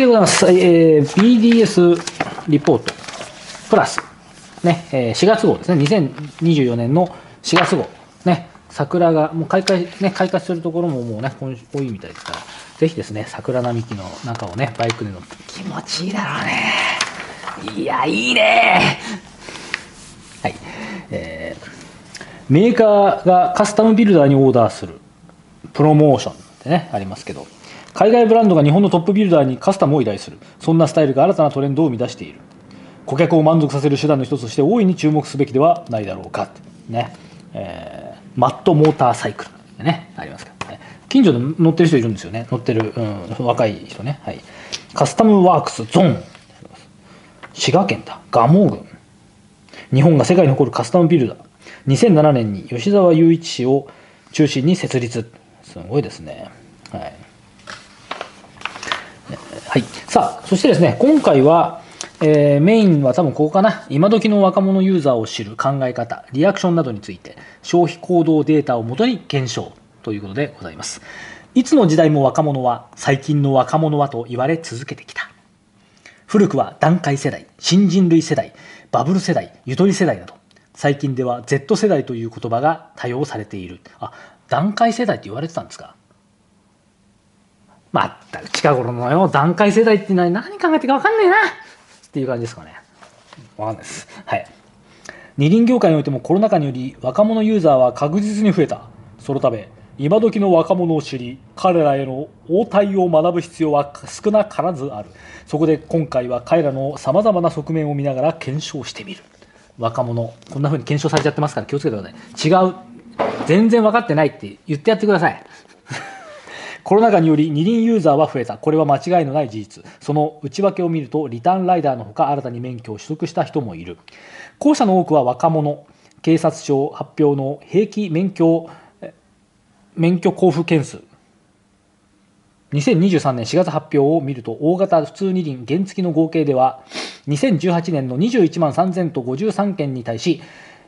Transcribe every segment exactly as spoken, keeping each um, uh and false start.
でございます。えー、ビーディーエス リポートプラス、ね、えー、しがつ号ですね。にせんにじゅうよねんのしがつ号。ね、桜が、もう開花、ね、開花するところももうね、多いみたいですから、ぜひですね、桜並木の中をね、バイクで乗って気持ちいいだろうね。いや、いいね。はい。えー、メーカーがカスタムビルダーにオーダーするプロモーションってね、ありますけど、海外ブランドが日本のトップビルダーにカスタムを依頼する。そんなスタイルが新たなトレンドを生み出している。顧客を満足させる手段の一つとして大いに注目すべきではないだろうか。ね。えー、マットモーターサイクルってね、ありますからね。近所で乗ってる人いるんですよね。乗ってる、うん、若い人ね。はい。カスタムワークスゾーン。滋賀県だ。蒲生郡。日本が世界に誇るカスタムビルダー。にせんななねんに吉沢雄一氏を中心に設立。すごいですね。はい。はい。さあ、そしてですね、今回は、えー、メインは多分ここかな。今時の若者ユーザーを知る考え方、リアクションなどについて、消費行動データをもとに検証ということでございます。いつの時代も若者は、最近の若者はと言われ続けてきた。古くは団塊世代、新人類世代、バブル世代、ゆとり世代など、最近では Z 世代という言葉が多用されている。あ、団塊世代って言われてたんですか？まったく近頃のよ、団塊世代っていうのは何考えてるか分かんないなっていう感じですかね。分かんないです。はい。二輪業界においてもコロナ禍により若者ユーザーは確実に増えた。そのため、今時の若者を知り、彼らへの応対を学ぶ必要は少なからずある。そこで今回は彼らの様々な側面を見ながら検証してみる。若者、こんな風に検証されちゃってますから気をつけてください。違う。全然分かってないって言ってやってください。コロナ禍により二輪ユーザーは増えた。これは間違いのない事実。その内訳を見ると、リターンライダーのほか新たに免許を取得した人もいる。後者の多くは若者。警察庁発表の平均免許、免許交付件数。にせんにじゅうさんねんしがつ発表を見ると、大型普通二輪原付の合計では、にせんじゅうはちねんのにじゅういちまんさんぜんごじゅうさんけんに対し、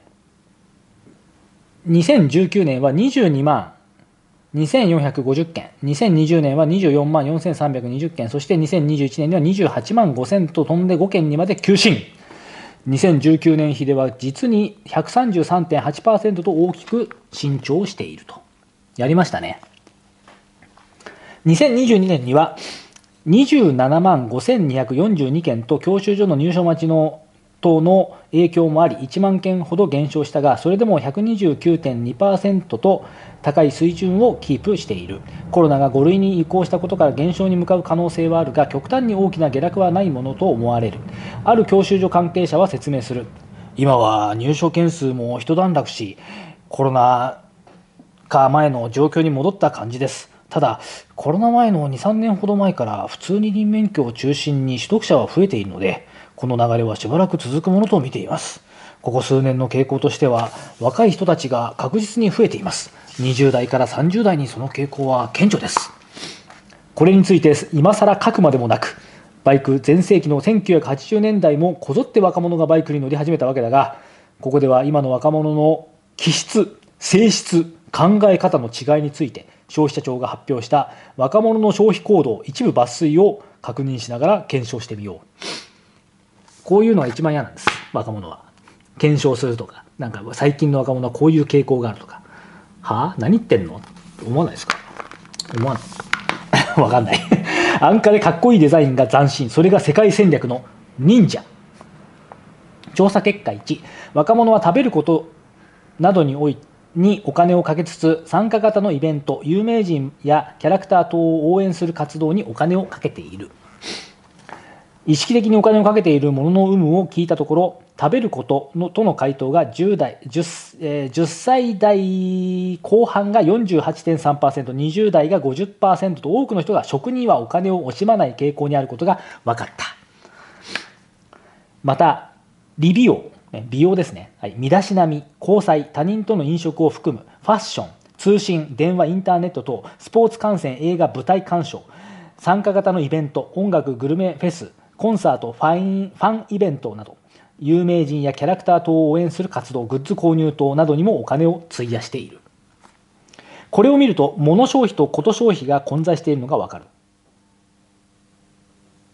にせんじゅうきゅうねんはにじゅうにまんにせんよんひゃくごじゅっけん、にせんにじゅうねんはにじゅうよんまんよんせんさんびゃくにじゅっけん、そしてにせんにじゅういちねんにはにじゅうはちまんごせんと飛んでごけんにまで急進。にせんじゅうきゅうねん比では実に ひゃくさんじゅうさんてんはちパーセント と大きく伸長していると。やりましたね。にせんにじゅうにねんにはにじゅうななまんごせんにひゃくよんじゅうにけんと教習所の入所待ちの等の影響もありいちまんけんほど減少したが、それでも ひゃくにじゅうきゅうてんにパーセント と高い水準をキープしている。コロナがご類に移行したことから減少に向かう可能性はあるが、極端に大きな下落はないものと思われる。ある教習所関係者は説明する。今は入所件数も一段落し、コロナ禍前の状況に戻った感じです。ただ、コロナ前のに、さんねんほど前から普通二輪免許を中心に取得者は増えているので、この流れはしばらく続くものと見ています。ここ数年の傾向としては、若い人たちが確実に増えています。にじゅうだいからさんじゅうだいにその傾向は顕著です。これについて今更書くまでもなく、バイク全盛期のせんきゅうひゃくはちじゅうねんだいもこぞって若者がバイクに乗り始めたわけだが、ここでは今の若者の気質、性質、考え方の違いについて、消費者庁が発表した若者の消費行動一部抜粋を確認しながら検証してみよう。こういうのが一番嫌なんです、若者は。検証するとか、なんか最近の若者はこういう傾向があるとか、はあ、何言ってんのって思わないですか？思わないわかんない安価でかっこいいデザインが斬新、それが世界戦略の忍者。調査結果いち、若者は食べることなどにおいてにお金をかけつつ、参加型のイベント、有名人やキャラクター等を応援する活動にお金をかけている。意識的にお金をかけているものの有無を聞いたところ、食べることのとの回答がじゅうだい、10, えー、じゅっさい代後半が よんじゅうはちてんさんパーセント、にじゅう代が ごじゅっパーセント と多くの人が食にはお金を惜しまない傾向にあることが分かった。また、理美容。美容ですね、はい、身だしなみ、交際、他人との飲食を含むファッション、通信、電話、インターネット等、スポーツ観戦、映画、舞台鑑賞、参加型のイベント、音楽、グルメフェス、コンサート、ファン、ファンイベントなど、有名人やキャラクター等を応援する活動、グッズ購入等などにもお金を費やしている。これを見ると、物消費とこと消費が混在しているのがわかる。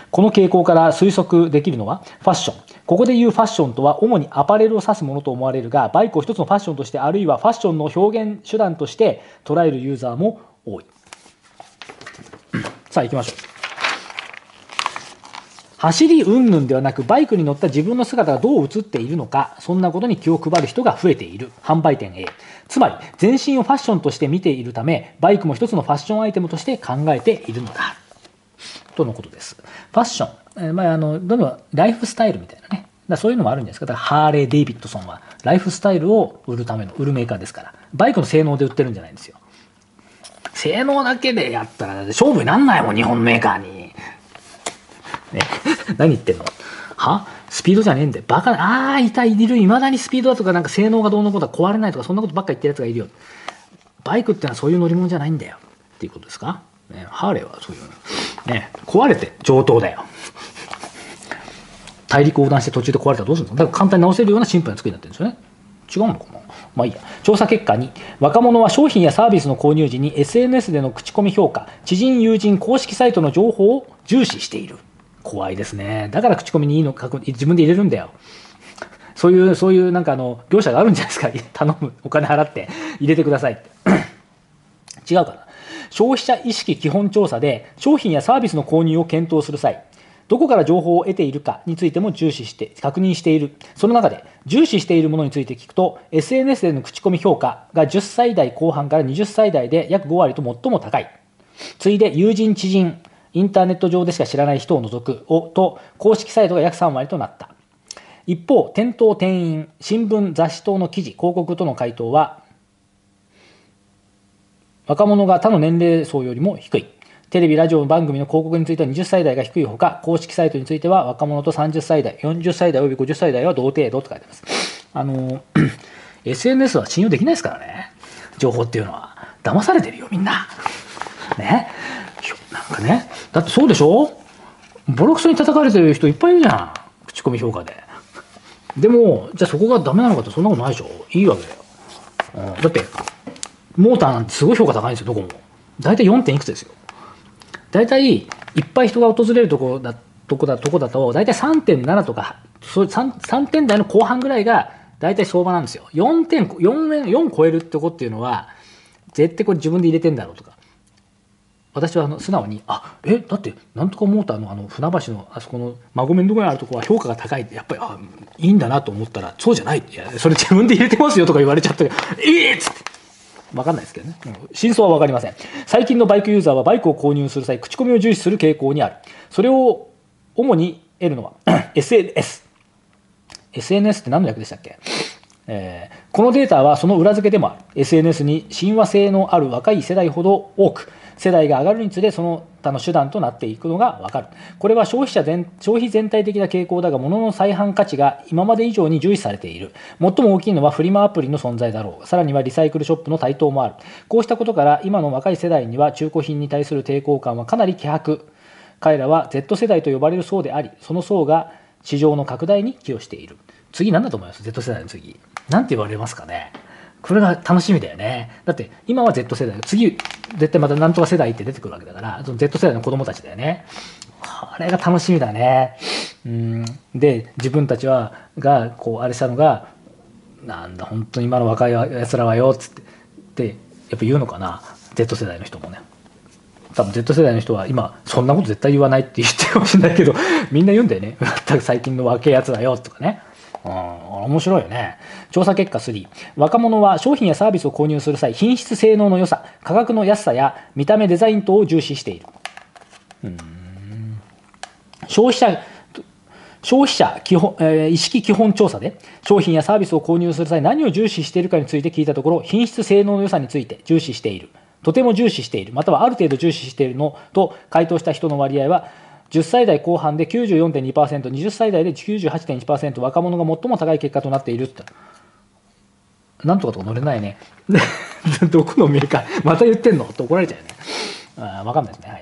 この傾向から推測できるのはファッション。ここで言うファッションとは主にアパレルを指すものと思われるが、バイクを一つのファッションとして、あるいはファッションの表現手段として捉えるユーザーも多い。さあ行きましょう。走り云々ではなく、バイクに乗った自分の姿がどう映っているのか、そんなことに気を配る人が増えている。販売店 A。つまり、全身をファッションとして見ているため、バイクも一つのファッションアイテムとして考えているのだ。とのことです。ファッション。えー、まあ、あの、どんどんライフスタイルみたいなね。だそういうのもあるんじゃないですか。だからハーレー・デイビッドソンは、ライフスタイルを売るための、売るメーカーですから。バイクの性能で売ってるんじゃないんですよ。性能だけでやったら、勝負になんないもん、日本メーカーに。ね、何言ってんのはスピードじゃねえんだよ。バカな。ああ、いた、いる。いまだにスピードだとか、なんか性能がどうのことは壊れないとか、そんなことばっか言ってるやつがいるよ。バイクってのはそういう乗り物じゃないんだよ。っていうことですか、ね、ハーレーはそういう、ね、壊れて上等だよ。大陸横断して途中で壊れたらどうするの？だから簡単に直せるようなシンプルな作りになってるんですよね。違うのかな。まあいいや。調査結果に、若者は商品やサービスの購入時に エスエヌエス での口コミ評価、知人友人公式サイトの情報を重視している。怖いですね。だから口コミにいいのか自分で入れるんだよ。そういう、そういうなんかあの、業者があるんじゃないですか。頼む。お金払って入れてくださいって。違うかな。消費者意識基本調査で商品やサービスの購入を検討する際、どこから情報を得ているかについても重視して、確認している。その中で、重視しているものについて聞くと、エスエヌエス での口コミ評価がじゅっさい代後半からはたち代で約ご割と最も高い。次いで、友人、知人、インターネット上でしか知らない人を除くをと、公式サイトが約さん割となった。一方、店頭、店員、新聞、雑誌等の記事、広告との回答は、若者が他の年齢層よりも低い。テレビ、ラジオ番組の広告についてははたち代が低いほか、公式サイトについては若者とさんじゅっさい代、よんじゅっさい代およびごじゅっさい代は同程度と書いてあります。あの、エスエヌエス は信用できないですからね。情報っていうのは。騙されてるよ、みんな。ね。なんかね。だってそうでしょ？ボロクソに叩かれてる人いっぱいいるじゃん。口コミ評価で。でも、じゃあそこがダメなのかってそんなことないでしょ？いいわけだよ。うん、だって、モーターなんてすごい評価高いんですよ、どこも。だいたいよんてんいくつですよ。だいたいいっぱい人が訪れるとこだ、とこだ、とこだと、だいたい さんてんなな とか、そう 3, 3点台の後半ぐらいがだいたい相場なんですよ。よんてん、よん、よん超えるってことっていうのは、絶対これ自分で入れてんだろうとか。私はあの素直に、あ、え、だって、なんとかモーターのあの船橋のあそこの馬込のところにあるところは評価が高いって、やっぱり、あ、いいんだなと思ったら、そうじゃない。いや、それ自分で入れてますよとか言われちゃったけど、ええー、っつって。わかんないですけどね。真相はわかりません。最近のバイクユーザーはバイクを購入する際、口コミを重視する傾向にある。それを主に得るのはエスエヌエス。エスエヌエス って何の略でしたっけ？えー、このデータはその裏付けでもある。エスエヌエス に親和性のある若い世代ほど多く、世代が上がるにつれその他の手段となっていくのがわかる。これは消費者全消費全体的な傾向だが、物の再販価値が今まで以上に重視されている。最も大きいのはフリマアプリの存在だろう。さらにはリサイクルショップの台頭もある。こうしたことから今の若い世代には中古品に対する抵抗感はかなり希薄。彼らは Z 世代と呼ばれる層であり、その層が市場の拡大に寄与している。次何だと思います？ Z 世代の次。なんて言われますかね。これが楽しみだよね。だって今は Z 世代、次絶対またなんとか世代って出てくるわけだから、その Z 世代の子供たちだよね。これが楽しみだね。うん、で自分たちはがこうあれしたのが、なんだ本当に今の若いやつらはよっつってでやっぱ言うのかな、 Z 世代の人もね。多分 Z 世代の人は今そんなこと絶対言わないって言ってるかもしれないけど、みんな言うんだよね。全く最近の若いやつだよとかね。うん、面白いよね。調査結果スリー。若者は商品やサービスを購入する際、品質性能の良さ、価格の安さや見た目デザイン等を重視している。うーん、消費者消費者基本、えー、意識基本調査で商品やサービスを購入する際何を重視しているかについて聞いたところ、品質性能の良さについて重視している、とても重視している、またはある程度重視しているのと回答した人の割合はじゅっさい代後半で きゅうじゅうよんてんにパーセント、はたち代で きゅうじゅうはちてんいちパーセント、若者が最も高い結果となっているって。なんとかとか乗れないね。どこのメーカーまた言ってんのって怒られちゃうよね。あ、分かんないですね。はい。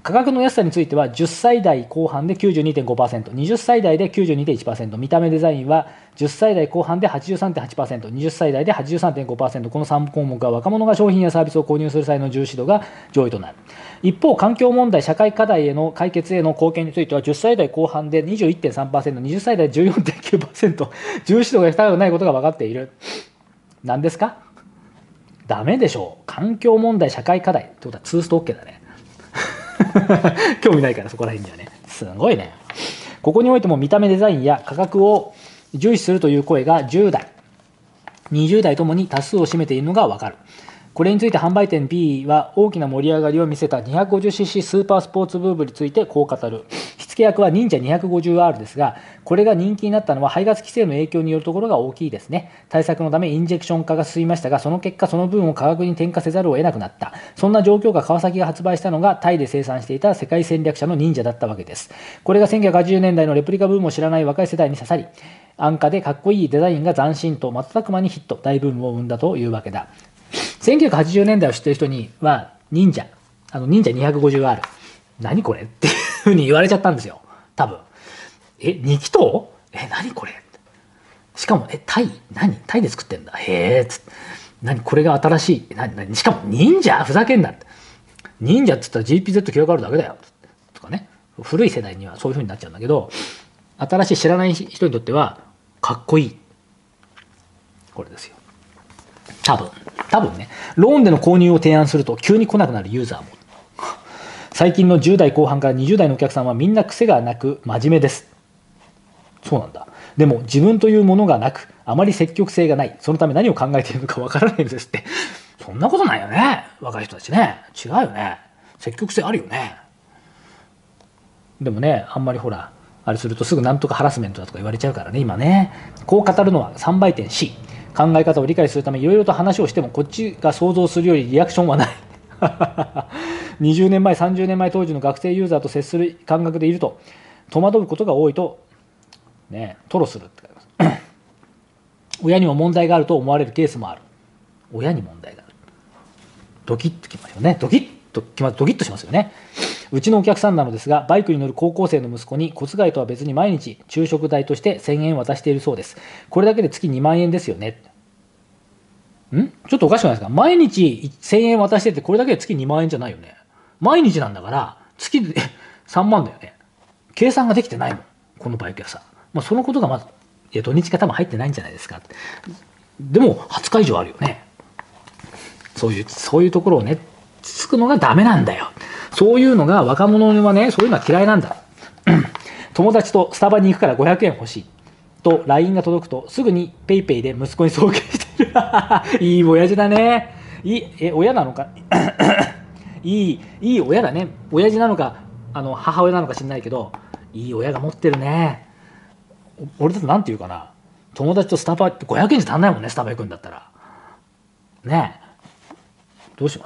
価格の安さについてはじゅっさい代後半で きゅうじゅうにてんごパーセント、はたち代で きゅうじゅうにてんいちパーセント、見た目デザインはじゅっさい代後半で はちじゅうさんてんはちパーセント、はたち代で はちじゅうさんてんごパーセント、このさん項目は若者が商品やサービスを購入する際の重視度が上位となる。一方、環境問題、社会課題への解決への貢献についてはじゅっさい代後半で にじゅういってんさんパーセント、はたち代で じゅうよんてんきゅうパーセント、重視度が高くないことが分かっている。何ですか？ダメでしょう。環境問題、社会課題ってことはツースト OK だね。興味ないからそこら辺にはね。すごいね。ここにおいても見た目デザインや価格を重視するという声がじゅう代、にじゅう代ともに多数を占めているのがわかる。これについて販売店 B は大きな盛り上がりを見せた にひゃくごじゅうシーシー スーパースポーツブームについてこう語る。火付け役は忍者 にひゃくごじゅうアール ですが、これが人気になったのは排ガス規制の影響によるところが大きいですね。対策のためインジェクション化が進みましたが、その結果その分を価格に転嫁せざるを得なくなった。そんな状況が川崎が発売したのがタイで生産していた世界戦略者の忍者だったわけです。これがせんきゅうひゃくはちじゅうねんだいのレプリカブームを知らない若い世代に刺さり、安価でかっこいいデザインが斬新と瞬く間にヒット、大ブームを生んだというわけだ。せんきゅうひゃくはちじゅうねんだいを知っている人には、忍者、あの忍者 にひゃくごじゅうアール、何これっていうふうに言われちゃったんですよ。多分。え、に気筒？え、何これ？しかも、え、タイ？何？タイで作ってんだ。へえ、つ何これが新しい。何？何？しかも忍者？ふざけんなって。忍者って言ったら ジーピーゼット 記憶あるだけだよ。とかね。古い世代にはそういうふうになっちゃうんだけど、新しい知らない人にとっては、かっこいい。これですよ。多分。多分ね。ローンでの購入を提案すると急に来なくなるユーザーも。最近のじゅう代後半からにじゅう代のお客さんはみんな癖がなく真面目です。そうなんだ。でも自分というものがなく、あまり積極性がない。そのため何を考えているのかわからないんですって。そんなことないよね。若い人たちね。違うよね。積極性あるよね。でもね、あんまりほら、あれするとすぐなんとかハラスメントだとか言われちゃうからね、今ね。こう語るのはさんばい店 C。考え方を理解するためいろいろと話をしてもこっちが想像するよりリアクションはない。にじゅうねんまえ、さんじゅうねんまえ当時の学生ユーザーと接する感覚でいると戸惑うことが多いと、ね、吐露するって書いてます。親にも問題があると思われるケースもある。親に問題がある。ドキッときますよね。ドキッときます。ドキッとしますよね。うちのお客さんなのですが、バイクに乗る高校生の息子に小遣いとは別に毎日昼食代としてせんえん渡しているそうです。これだけで月にまんえんですよね。んちょっとおかしくないですか？毎日せんえん渡しててこれだけで月にまんえんじゃないよね。毎日なんだから月でさんまんだよね。計算ができてないもん、このバイク屋さん。まあ、そのことがまず、いや土日が多分入ってないんじゃないですか。でもはつか以上あるよね。そういうそういうところをねつくのがダメなんだよ。そういうのが若者はね、そういうのは嫌いなんだ。友達とスタバに行くからごひゃくえん欲しいと ライン が届くとすぐに ペイペイ で息子に送金してる。いい親父だね。いいえ親なのか。いいいい親だね。親父なのかあの母親なのか知んないけど、いい親が持ってるね。俺だとなんて言うかな。友達とスタバってごひゃくえんじゃ足んないもんね。スタバ行くんだったらねえ。どうします？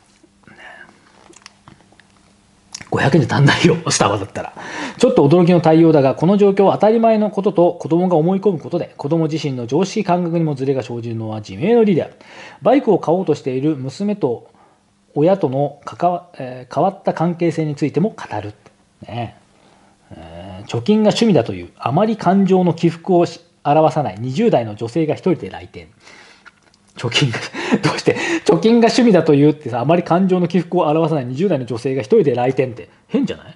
ごひゃくえんじゃ足んないよ、スタバだったら。ちょっと驚きの対応だが、この状況は当たり前のことと子供が思い込むことで、子供自身の常識感覚にもズレが生じるのは自明の理である。バイクを買おうとしている娘と親との関わ、えー、変わった関係性についても語る。ねえー、貯金が趣味だというあまり感情の起伏を表さないにじゅう代の女性が一人で来店。貯金がどうして貯金が趣味だというってさ、あまり感情の起伏を表さないにじゅう代の女性が一人で来店って変じゃない？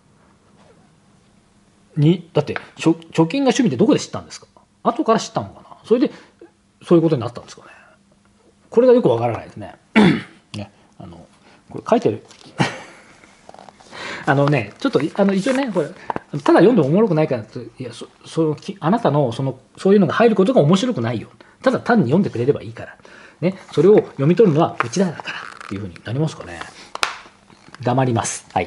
にだって貯金が趣味でどこで知ったんですか？後から知ったのかな。それでそういうことになったんですかね。これがよくわからないですね。ね、あのこれ書いてるあのね、ちょっとあの一応ね、これただ読んでもおもろくないからって、いや、そそのあなたのそのそういうのが入ることが面白くないよ。ただ単に読んでくれればいいから、ね、それを読み取るのはうちらだからっていうふうになりますかね。黙ります。はい。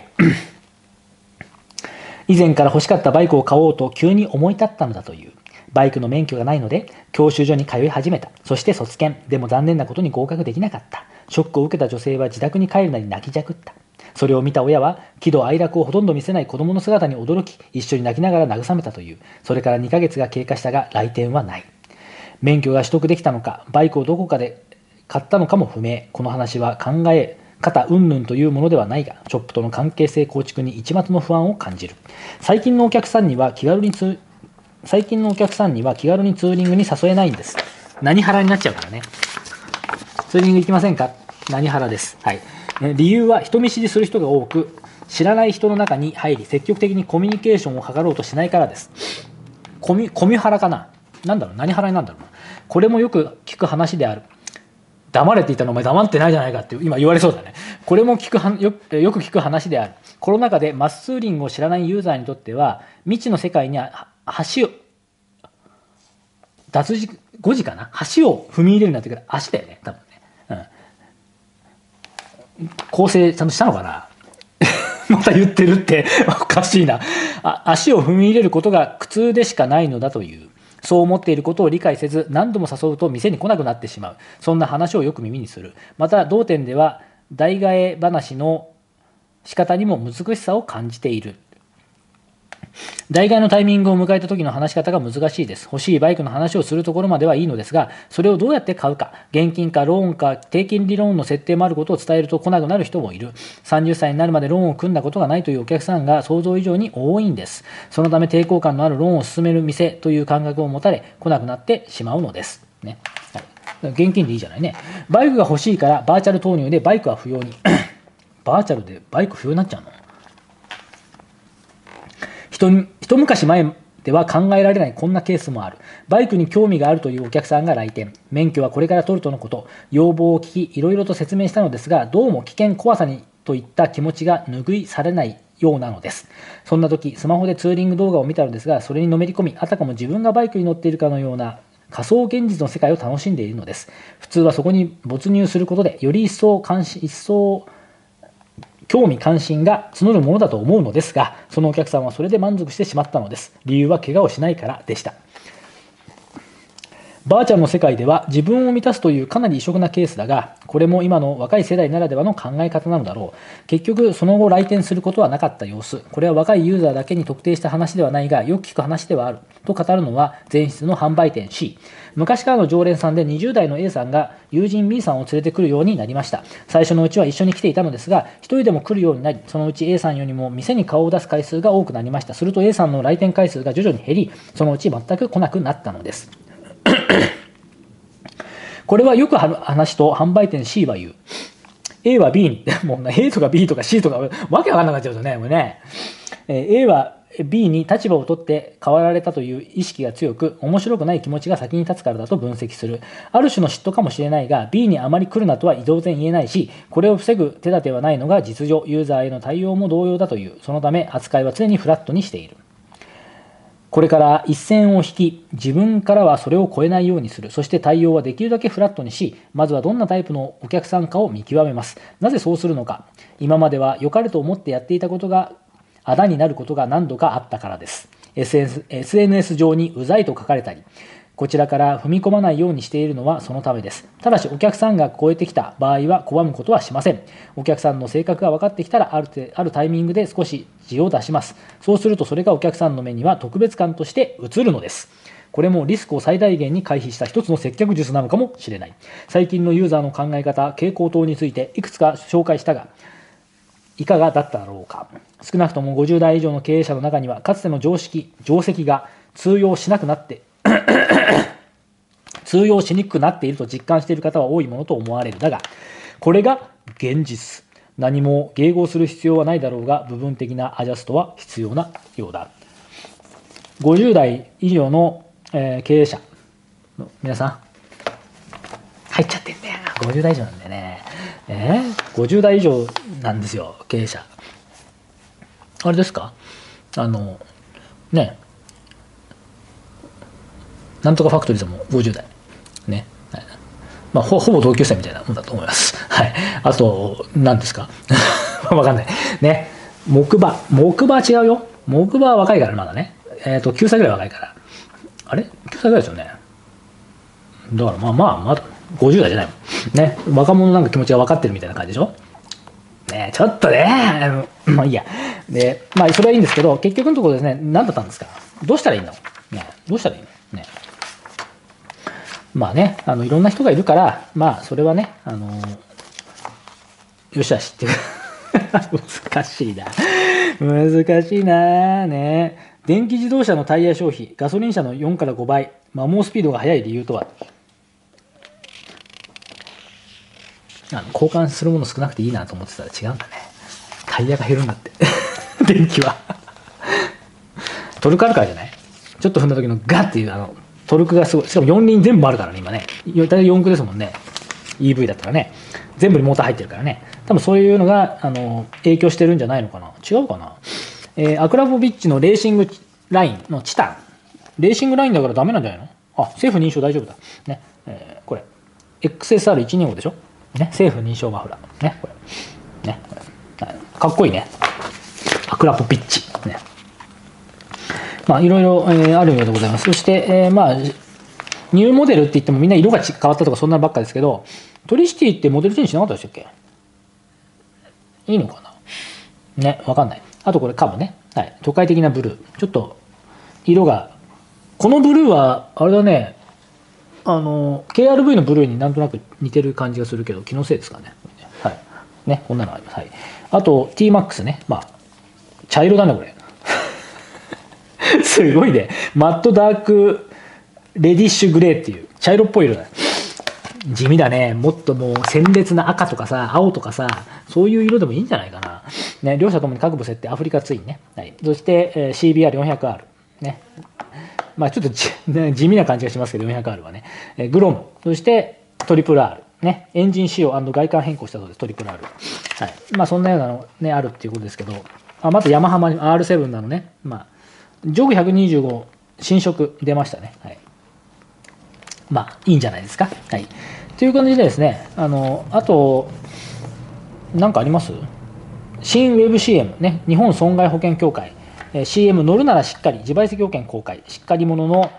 以前から欲しかったバイクを買おうと急に思い立ったのだという。バイクの免許がないので教習所に通い始めた。そして卒検でも残念なことに合格できなかった。ショックを受けた女性は自宅に帰るなり泣きじゃくった。それを見た親は喜怒哀楽をほとんど見せない子供の姿に驚き、一緒に泣きながら慰めたという。それからにかげつが経過したが来店はない。免許が取得できたのか、バイクをどこかで買ったのかも不明。この話は考え肩云々というものではないが、ショップとの関係性構築に一抹の不安を感じる。最近のお客さんには気軽にツ最近のお客さんには気軽にツーリングに誘えないんです。何腹になっちゃうからね。ツーリング行きませんか？何腹です。はい。理由は人見知りする人が多く、知らない人の中に入り、積極的にコミュニケーションを図ろうとしないからです。コミ、コミュ腹かな？なんだろう？何腹になんだろうな。これもよく聞く話である。黙れって言ったのお前黙ってないじゃないかって今言われそうだね。これも聞くはよ、よく聞く話である。コロナ禍でマスツーリングを知らないユーザーにとっては、未知の世界には橋を、脱字、ごじかな？橋を踏み入れるんだってから足だよね、多分ね。うん。構成ちゃんとしたのかなまた言ってるっておかしいなあ。足を踏み入れることが苦痛でしかないのだという。そう思っていることを理解せず、何度も誘うと店に来なくなってしまう。そんな話をよく耳にする。また、同店では、代替え話の仕方にも難しさを感じている。代替えのタイミングを迎えた時の話し方が難しいです。欲しいバイクの話をするところまではいいのですが、それをどうやって買うか、現金かローンか低金利ローンの設定もあることを伝えると来なくなる人もいる。さんじゅっさいになるまでローンを組んだことがないというお客さんが想像以上に多いんです。そのため抵抗感のあるローンを進める店という感覚を持たれ、来なくなってしまうのです。ね。はい、現金でいいじゃないね。バイクが欲しいからバーチャル投入でバイクは不要に。バーチャルでバイク不要になっちゃうの？一昔前では考えられないこんなケースもある。バイクに興味があるというお客さんが来店。免許はこれから取るとのこと。要望を聞き、いろいろと説明したのですが、どうも危険怖さにといった気持ちが拭いされないようなのです。そんな時、スマホでツーリング動画を見たのですが、それにのめり込み、あたかも自分がバイクに乗っているかのような仮想現実の世界を楽しんでいるのです。普通はそこに没入することで、より一層関心、一層興味関心が募るものだと思うのですが、そのお客さんはそれで満足してしまったのです。理由は怪我をしないからでした。バーチャルの世界では自分を満たすというかなり異色なケースだが、これも今の若い世代ならではの考え方なのだろう。結局その後来店することはなかった様子。これは若いユーザーだけに特定した話ではないが、よく聞く話ではあると語るのは前室の販売店 C。昔からの常連さんでにじゅう代の A さんが友人 B さんを連れてくるようになりました。最初のうちは一緒に来ていたのですが、一人でも来るようになり、そのうち A さんよりも店に顔を出す回数が多くなりました。すると A さんの来店回数が徐々に減り、そのうち全く来なくなったのです。これはよく話と販売店 C は言う。A は B に、もう A とか B とか C とかわけわかんなくなっちゃうとね、もうね。A は B に立場を取って変わられたという意識が強く、面白くない気持ちが先に立つからだと分析する。ある種の嫉妬かもしれないが、B にあまり来るなとは当然言えないし、これを防ぐ手立てはないのが実情、ユーザーへの対応も同様だという。そのため扱いは常にフラットにしている。これから一線を引き、自分からはそれを超えないようにする。そして対応はできるだけフラットにし、まずはどんなタイプのお客さんかを見極めます。なぜそうするのか。今までは良かれと思ってやっていたことが、あだになることが何度かあったからです。エスエヌエス 上にうざいと書かれたり、こちらから踏み込まないようにしているのはそのためです。ただしお客さんが超えてきた場合は拒むことはしません。お客さんの性格が分かってきたらある、あるタイミングで少し字を出します。そうするとそれがお客さんの目には特別感として映るのです。これもリスクを最大限に回避した一つの接客術なのかもしれない。最近のユーザーの考え方、傾向等についていくつか紹介したが、いかがだっただろうか。少なくともごじゅう代以上の経営者の中にはかつての常識、定石が通用しなくなって通用しにくくなっていると実感している方は多いものと思われる。だが、これが現実。何も迎合する必要はないだろうが、部分的なアジャストは必要なようだ。ごじゅう代以上の、えー、経営者の皆さん、入っちゃってんだよ。ごじゅう代以上なんだよね。えー、ごじゅう代以上なんですよ、経営者。あれですか？あの、ね、なんとかファクトリーでもごじゅう代。ね。はい、まあほ、ほぼ同級生みたいなもんだと思います。はい。あと、何ですかわかんない。ね。木馬。木馬は違うよ。木馬は若いから、まだね。えっと、きゅうさいぐらい若いから。あれ ?きゅう 歳ぐらいですよね。だから、まあまあ、まだごじゅう代じゃないもん。ね。若者なんか気持ちが分かってるみたいな感じでしょ。ね、ちょっとね。まあいいや。で、まあ、それはいいんですけど、結局のところですね、何だったんですか？どうしたらいいの？ね。どうしたらいいの？ね。まあね、あのいろんな人がいるから、まあそれはね、あのよしあしっていう難しいな難しいなね。電気自動車のタイヤ消費ガソリン車のよんからごばい、摩耗スピードが速い理由とは。あの交換するもの少なくていいなと思ってたら違うんだね。タイヤが減るんだって電気はトルクあるからじゃない。ちょっと踏んだ時のガッっていうあのトルクがすごい。しかもよん輪全部あるからね今ね。大体よん駆ですもんね イーブイ だったらね。全部にモーター入ってるからね。多分そういうのがあの影響してるんじゃないのかな。違うかな。えー、アクラボビッチのレーシングラインのチタン。レーシングラインだからダメなんじゃないの。あ、政府認証大丈夫だね。えー、これ エックスエスアールいちにじゅうご でしょね。政府認証マフラーね。これねこれかっこいいね。アクラポビッチね。まあいろいろ、えー、あるようでございます。そして、えー、まあニューモデルって言ってもみんな色が変わったとかそんなばっかですけど、トリシティってモデルチェンジしなかったでしたっけ。いいのかなね、わかんない。あとこれカボね、はい、都会的なブルー。ちょっと色がこのブルーはあれだね、あの ケーアールブイ のブルーになんとなく似てる感じがするけど気のせいですかね。はいね、こんなのあります。はい、あと ティーマックス ね、まあ茶色だねこれすごいね。マットダークレディッシュグレーっていう茶色っぽい色だね。地味だね。もっともう鮮烈な赤とかさ青とかさそういう色でもいいんじゃないかな、ね、両者ともに各部設定アフリカツインね、はい、そして、えー、シービーアールよんひゃくアール ね。まあちょっとじ、ね、地味な感じがしますけど よんひゃくアール はね、えー、グロム、そしてトリプル R ね、エンジン仕様&外観変更したそうです。トリプル R、はい、まあそんなようなのねあるっていうことですけど、あまたヤマハマ アールセブン なのね。まあジョグひゃくにじゅうご新色出ましたね。はい、まあいいんじゃないですか。はい、という感じでですね、あのあと何かあります。新ウェブ シーエム ね、日本損害保険協会、えー、シーエム 乗るならしっかり自賠責保険公開、しっかり者の、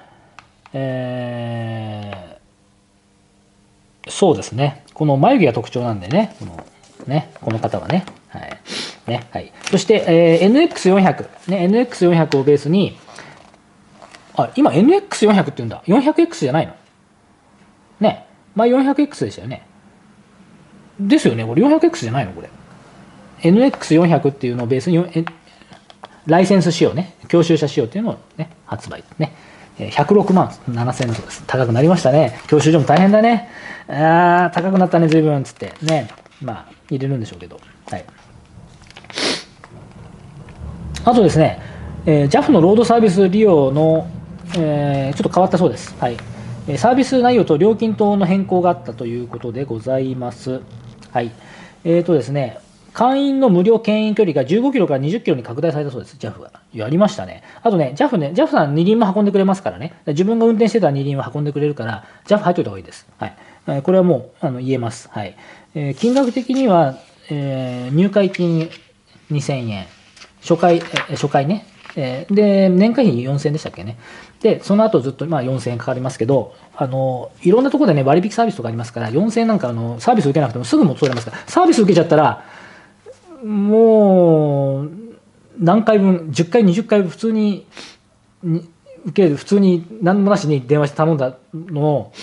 えー、そうですね、この眉毛が特徴なんでね、このねこの方はね、はいねはい、そして、えー、エヌエックスよんひゃく、ね、エヌエックスよんひゃく をベースに、あ今 エヌエックスよんひゃく って言うんだ。 よんひゃくエックス じゃないのね。前 よんひゃくエックス でしたよね。ですよね。これ よんひゃくエックス じゃないのこれ。エヌエックスよんひゃく っていうのをベースにライセンス仕様ね、教習車仕様っていうのをね発売ね。ひゃくろくまんななせんドルです。高くなりましたね。教習所も大変だね。あー高くなったね随分っつってね。まあ入れるんでしょうけど、はい。あとですね、えー、ジャフ のロードサービス利用の、えー、ちょっと変わったそうです。はい。サービス内容と料金等の変更があったということでございます。はい。えーとですね、会員の無料牽引距離がじゅうごキロからにじゅっキロに拡大されたそうです、ジャフ が。やりましたね。あとね、ジャフ ね、ジャフ さん二輪も運んでくれますからね。自分が運転してた二輪を運んでくれるから、ジャフ 入っといた方がいいです。はい。これはもうあの言えます。はい。えー、金額的には、えー、入会金にせんえん、初回、え初回ね。えー、で、年会費よんせんえんでしたっけね。で、その後ずっと、まあ、よんせんえんかかりますけど、あの、いろんなところでね、割引サービスとかありますから、よんせんえんなんかあのサービス受けなくてもすぐ元取れますから、サービス受けちゃったら、もう、何回分、じゅっかい、にじゅっかい普通に、に受ける、普通に何もなしに電話して頼んだのを、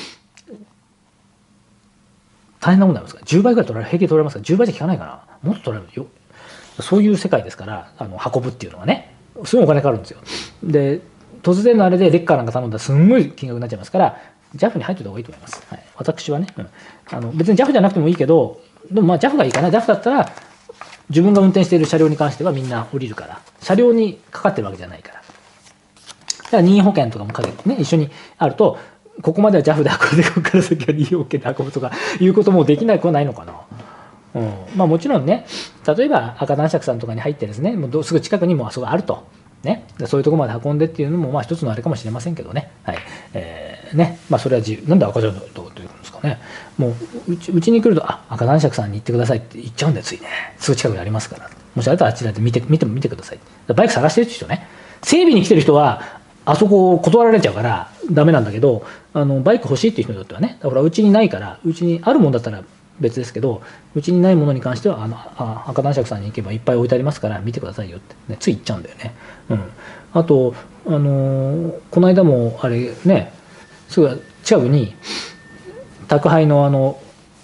大変なもんになりますから、じゅうばいぐらい取られる、平均取られますから、じゅうばいじゃ効かないかな。もっと取られるよ。そういう世界ですから、あの運ぶっていうのはね、すごいお金かかるんですよ。で、突然のあれでレッカーなんか頼んだらすんごい金額になっちゃいますから、ジャフ に入っておいた方がいいと思います。はい、私はね、うん、あの別に ジャフ じゃなくてもいいけど、でもまあ ジャフ がいいかな。ジャフ だったら、自分が運転している車両に関してはみんな降りるから、車両にかかってるわけじゃないから。だから任意保険とかもかけてね、一緒にあると、ここまでは ジャフ で運んで、ここから先は任意保険で運ぶとかいうこともできなくはないのかな。うん、まあもちろんね、例えば赤男爵さんとかに入ってですね、もうすぐ近くにもあそこあると。ね、そういうところまで運んでっていうのもまあ一つのあれかもしれませんけどね。はい。えー、ね。まあそれは自由。なんで赤男爵と言うんですかね。もう、うち、うちに来ると、あ、赤男爵さんに行ってくださいって言っちゃうんでついね。すぐ近くにありますから。もしあれたらあちらで見て、見ても見てください。バイク探してるって人ね。整備に来てる人は、あそこを断られちゃうからダメなんだけど、あの、バイク欲しいっていう人にとってはね、だからうちにないから、うちにあるもんだったら、別ですけど、うちにないものに関してはあのあ赤男爵さんに行けばいっぱい置いてありますから見てくださいよって、ね、つい言っちゃうんだよね。うん、あと、あのー、この間もあれね、すぐ近くに宅配のあの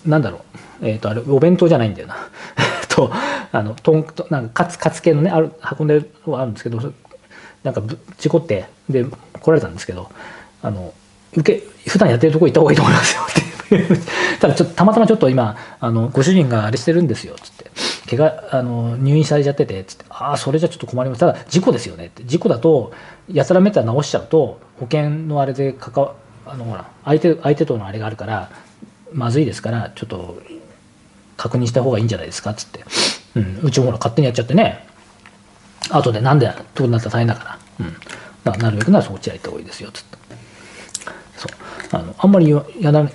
なんだろう、えっ、と、あれ、お弁当じゃないんだよな。と、あの、とん、となんか、カツ、カツ系のね、ある、運んでるのがあるんですけど、なんか、事故って、で、来られたんですけど、あの、受け、普段やってるとこ行った方がいいと思いますよってただちょっとたまたまちょっと今あのご主人があれしてるんですよつって怪我あの入院されちゃっててつってああそれじゃちょっと困りますただ事故ですよねって事故だとやつらめったら直しちゃうと保険のあれで関わあのほら相手相手とのあれがあるからまずいですからちょっと確認した方がいいんじゃないですかっつって、うん、うちもほら勝手にやっちゃってね後でなんでどうなったら大変だから、うん、だからなるべくならそっちら行った方がいいですよつってそうあのあんまりやらない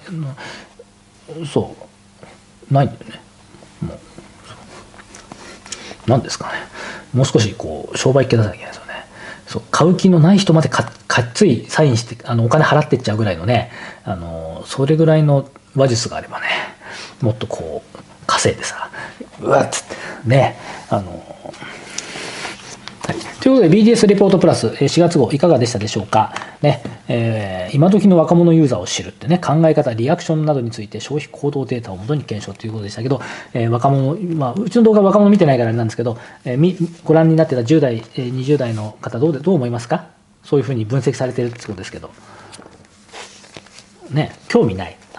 そうないんだよねもうなんですかねもう少しこう商売っ気出さなきゃいけないですよねそう買う気のない人までかかっついサインしてあのお金払ってっちゃうぐらいのねあのそれぐらいの話術があればねもっとこう稼いでさうわっつってねあのはい、ということで ビーディーエス レポートプラスしがつ号いかがでしたでしょうか、ねえー、今時の若者ユーザーを知るってね考え方リアクションなどについて消費行動データをもとに検証ということでしたけど、えー、若者、まあ、うちの動画若者見てないからあれなんですけど、えー、ご覧になってたじゅう代、にじゅう代の方どうでどう思いますかそういうふうに分析されてるってことですけどね興味ない